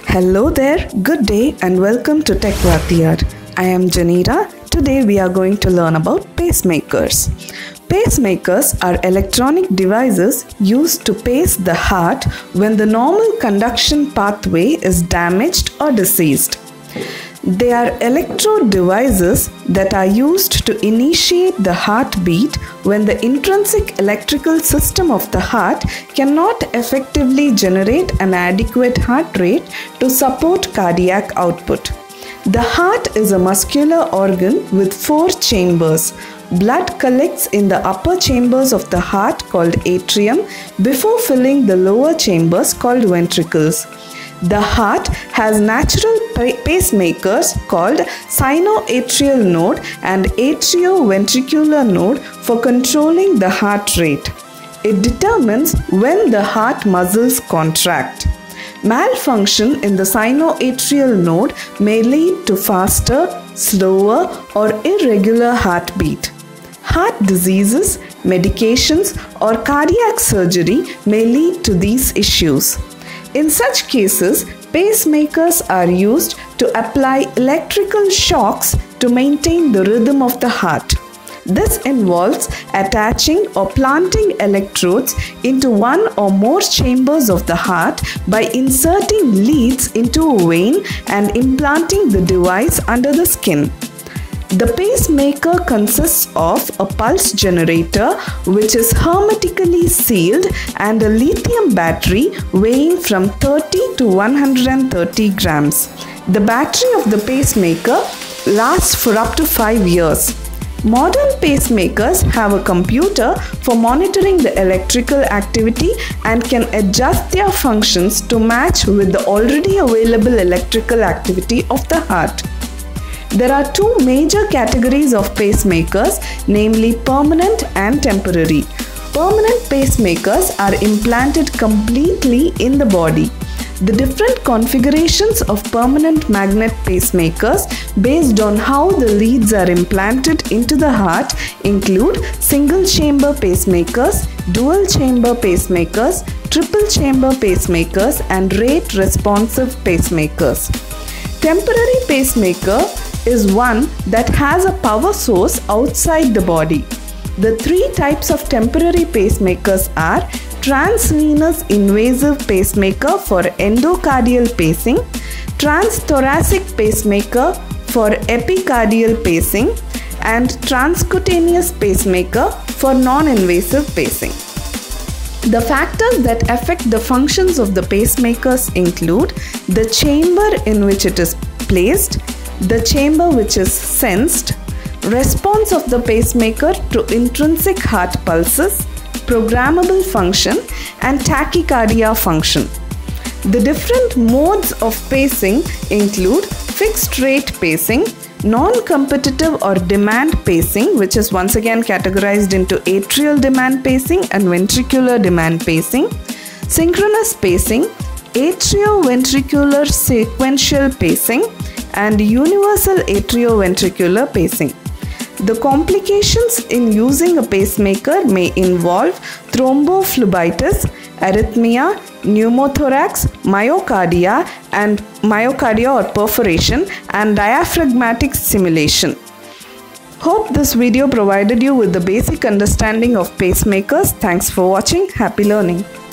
Hello there, good day and welcome to Tech Vatiyar. I am Janira. Today we are going to learn about pacemakers. Pacemakers are electronic devices used to pace the heart when the normal conduction pathway is damaged or diseased. They are electrode devices that are used to initiate the heartbeat when the intrinsic electrical system of the heart cannot effectively generate an adequate heart rate to support cardiac output. The heart is a muscular organ with 4 chambers. Blood collects in the upper chambers of the heart called atrium before filling the lower chambers called ventricles. The heart has natural pacemakers called sinoatrial node and atrioventricular node for controlling the heart rate. It determines when the heart muscles contract. Malfunction in the sinoatrial node may lead to faster, slower, or irregular heartbeat. Heart diseases, medications, or cardiac surgery may lead to these issues. In such cases, pacemakers are used to apply electrical shocks to maintain the rhythm of the heart. This involves attaching or planting electrodes into one or more chambers of the heart by inserting leads into a vein and implanting the device under the skin. The pacemaker consists of a pulse generator which is hermetically sealed and a lithium battery weighing from 30 to 130 grams. The battery of the pacemaker lasts for up to 5 years. Modern pacemakers have a computer for monitoring the electrical activity and can adjust their functions to match with the already available electrical activity of the heart. There are 2 major categories of pacemakers, namely permanent and temporary. Permanent pacemakers are implanted completely in the body. The different configurations of permanent magnet pacemakers based on how the leads are implanted into the heart include single chamber pacemakers, dual chamber pacemakers, triple chamber pacemakers, and rate responsive pacemakers. Temporary pacemaker is one that has a power source outside the body. The 3 types of temporary pacemakers are transvenous invasive pacemaker for endocardial pacing, transthoracic pacemaker for epicardial pacing, and transcutaneous pacemaker for non-invasive pacing. The factors that affect the functions of the pacemakers include the chamber in which it is placed, the chamber which is sensed, response of the pacemaker to intrinsic heart pulses, programmable function, and tachycardia function. The different modes of pacing include fixed rate pacing, non-competitive or demand pacing, which is once again categorized into atrial demand pacing and ventricular demand pacing, synchronous pacing, atrioventricular sequential pacing, and universal atrioventricular pacing. The complications in using a pacemaker may involve thrombophlebitis, arrhythmia, pneumothorax, myocardia or perforation, and diaphragmatic stimulation. Hope this video provided you with the basic understanding of pacemakers. Thanks for watching. Happy learning.